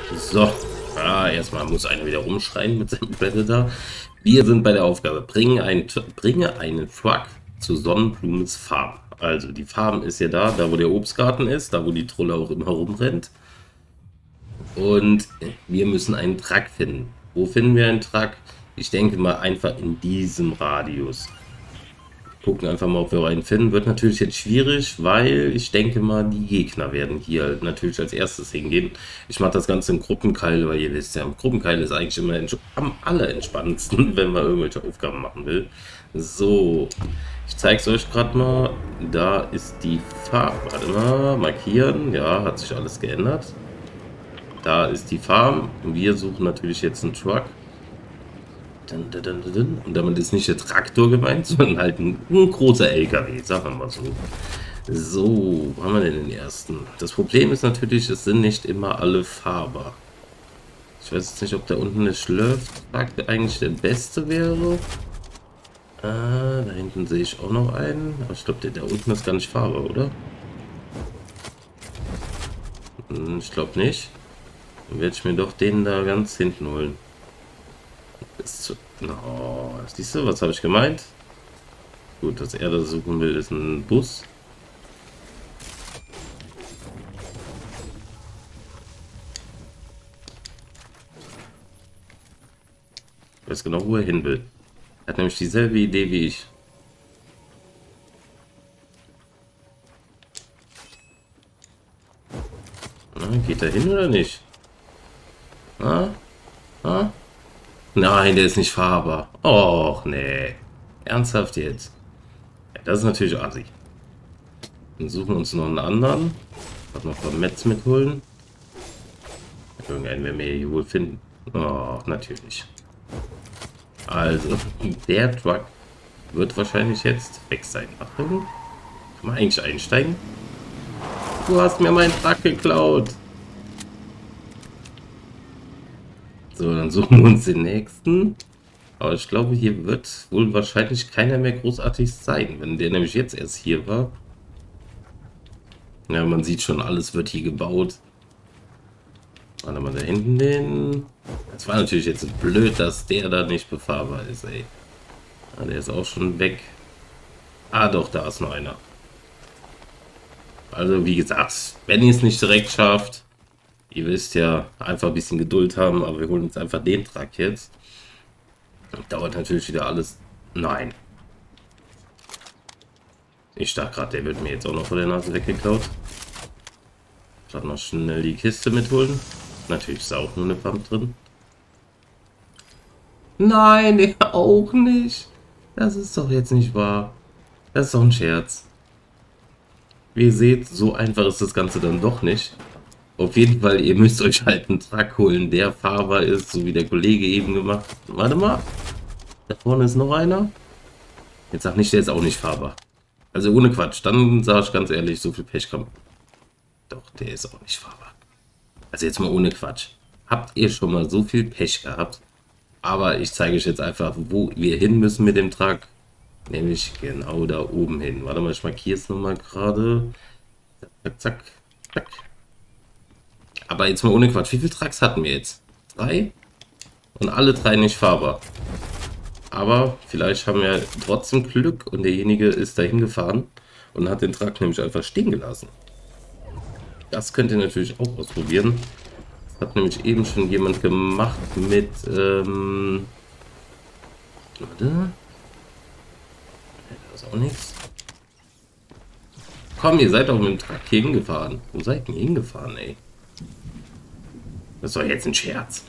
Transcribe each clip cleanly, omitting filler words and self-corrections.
So, erstmal muss einer wieder rumschreien mit seinem Predator. Wir sind bei der Aufgabe. Bringe einen Truck zu Sonnenblumes Farm. Also, die Farm ist ja da wo der Obstgarten ist, da wo die Trolle auch immer rumrennt. Und wir müssen einen Truck finden. Wo finden wir einen Truck? Ich denke mal einfach in diesem Radius. Gucken einfach mal, ob wir einen finden. Wird natürlich jetzt schwierig, weil ich denke mal, die Gegner werden hier natürlich als erstes hingehen. Ich mache das Ganze im Gruppenkeil, weil ihr wisst ja, im Gruppenkeil ist eigentlich immer am allerentspannendsten, wenn man irgendwelche Aufgaben machen will. So, ich zeige es euch gerade mal. Da ist die Farm. Warte mal, markieren. Ja, hat sich alles geändert. Da ist die Farm. Wir suchen natürlich jetzt einen Truck. Und damit ist nicht der Traktor gemeint, sondern halt ein großer LKW, sagen wir mal so. So, wo haben wir denn den ersten? Das Problem ist natürlich, es sind nicht immer alle fahrbar. Ich weiß jetzt nicht, ob da unten der Schlürftruck eigentlich der beste wäre. Da hinten sehe ich auch noch einen. Aber ich glaube, der da unten ist gar nicht fahrbar, oder? Ich glaube nicht. Dann werde ich mir doch den da ganz hinten holen. Oh, siehst du, was habe ich gemeint? Gut, dass er das suchen will, ist ein Bus. Ich weiß genau, wo er hin will. Er hat nämlich dieselbe Idee wie ich. Na, geht er hin oder nicht? Ah? Ah? Nein, der ist nicht fahrbar. Och, nee. Ernsthaft jetzt? Ja, das ist natürlich assi. Dann suchen wir uns noch einen anderen. Noch ein paar Metz mitholen. Irgendeinen werden wir hier wohl finden. Oh, natürlich. Also, der Truck wird wahrscheinlich jetzt weg sein. Achtung. Kann man eigentlich einsteigen? Du hast mir meinen Truck geklaut. So, dann suchen wir uns den nächsten. Aber ich glaube, hier wird wohl wahrscheinlich keiner mehr großartig sein, wenn der nämlich jetzt erst hier war. Ja, man sieht schon, alles wird hier gebaut. Warte mal, da hinten den. Das war natürlich jetzt blöd, dass der da nicht befahrbar ist, ey. Ja, der ist auch schon weg. Ah, doch, da ist noch einer. Also, wie gesagt, wenn ihr es nicht direkt schafft, ihr wisst ja, einfach ein bisschen Geduld haben, aber wir holen uns einfach den Truck jetzt. Dauert natürlich wieder alles. Nein. Ich dachte gerade, der wird mir jetzt auch noch vor der Nase weggeklaut. Gerade noch schnell die Kiste mitholen. Natürlich ist auch nur eine Pump drin. Nein, der auch nicht. Das ist doch jetzt nicht wahr. Das ist doch ein Scherz. Wie ihr seht, so einfach ist das Ganze dann doch nicht. Auf jeden Fall, ihr müsst euch halt einen Truck holen, der fahrbar ist, so wie der Kollege eben gemacht. Warte mal. Da vorne ist noch einer. Jetzt sag nicht, der ist auch nicht fahrbar. Also ohne Quatsch. Dann sage ich ganz ehrlich, so viel Pech kommt. Doch, der ist auch nicht fahrbar. Also jetzt mal ohne Quatsch. Habt ihr schon mal so viel Pech gehabt? Aber ich zeige euch jetzt einfach, wo wir hin müssen mit dem Truck. Nämlich genau da oben hin. Warte mal, ich markiere es nochmal gerade. Zack, zack, zack. Aber jetzt mal ohne Quatsch. Wie viele Trucks hatten wir jetzt? 3? Und alle 3 nicht fahrbar. Aber vielleicht haben wir trotzdem Glück und derjenige ist dahin gefahren und hat den Truck nämlich einfach stehen gelassen. Das könnt ihr natürlich auch ausprobieren. Das hat nämlich eben schon jemand gemacht mit, warte. Da ist auch nichts. Komm, ihr seid doch mit dem Truck hier hingefahren. Wo seid ihr hingefahren, ey? Das ist doch jetzt ein Scherz.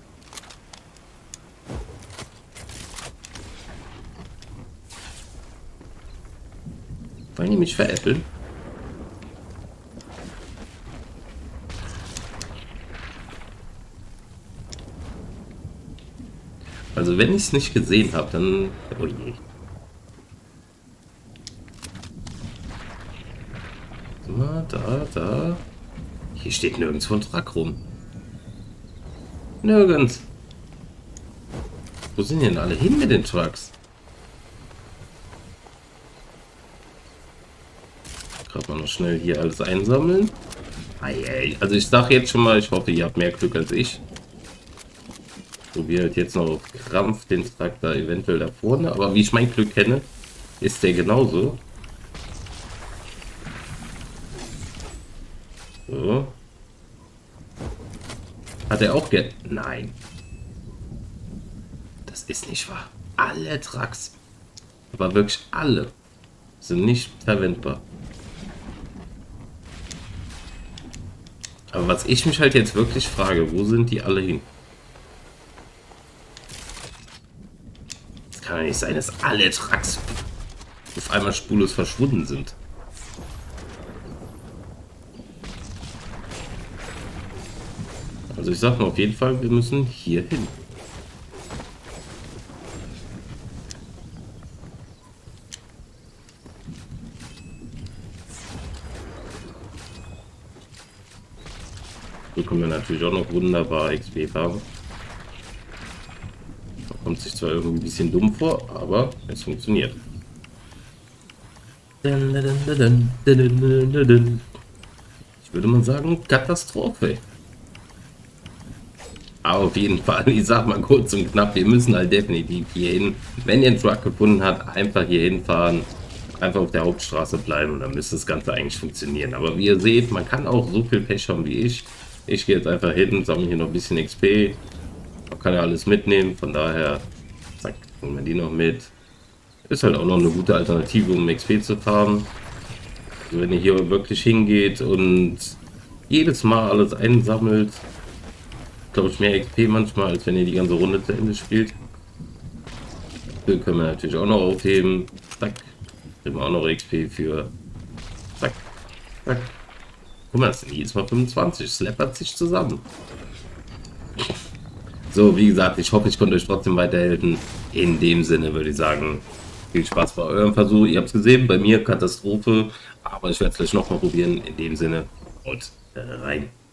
Wollen die mich veräppeln? Also wenn ich es nicht gesehen habe, dann... Oh je. Mal, da. Hier steht nirgends ein Truck rum. Nirgends. Wo sind denn alle hin mit den Trucks? Gerade mal noch schnell hier alles einsammeln. Ei, also ich sage jetzt schon mal, ich hoffe, ihr habt mehr Glück als ich. Probiert halt jetzt noch auf Krampf den Traktor eventuell da vorne. Aber wie ich mein Glück kenne, ist der genauso. So. Hat er auch Nein. Das ist nicht wahr. Alle Trucks, aber wirklich alle, sind nicht verwendbar. Aber was ich mich halt jetzt wirklich frage, wo sind die alle hin? Es kann ja nicht sein, dass alle Trucks auf einmal spurlos verschwunden sind. Also ich sag mal auf jeden Fall, wir müssen hier hin. So können wir natürlich auch noch wunderbar XP haben. Da kommt sich zwar irgendwie ein bisschen dumm vor, aber es funktioniert. Ich würde mal sagen, Katastrophe. Aber auf jeden Fall, ich sag mal kurz und knapp, wir müssen halt definitiv hier hin. Wenn ihr einen Truck gefunden habt, einfach hier hinfahren. Einfach auf der Hauptstraße bleiben und dann müsste das Ganze eigentlich funktionieren. Aber wie ihr seht, man kann auch so viel Pech haben wie ich. Ich gehe jetzt einfach hin, sammle hier noch ein bisschen XP. Man kann ja alles mitnehmen, von daher, zack, nehmen wir die noch mit. Ist halt auch noch eine gute Alternative, um XP zu farmen. Also wenn ihr hier wirklich hingeht und jedes Mal alles einsammelt, glaube ich, mehr XP manchmal, als wenn ihr die ganze Runde zu Ende spielt. Hier können wir natürlich auch noch aufheben. Zack. Kriegen wir auch noch XP für. Zack. Zack. Guck mal, das sind jedes Mal 25. Es läppert sich zusammen. So, wie gesagt, ich hoffe, ich konnte euch trotzdem weiterhelfen. In dem Sinne würde ich sagen, viel Spaß bei eurem Versuch. Ihr habt es gesehen, bei mir Katastrophe. Aber ich werde es gleich nochmal probieren. In dem Sinne und rein.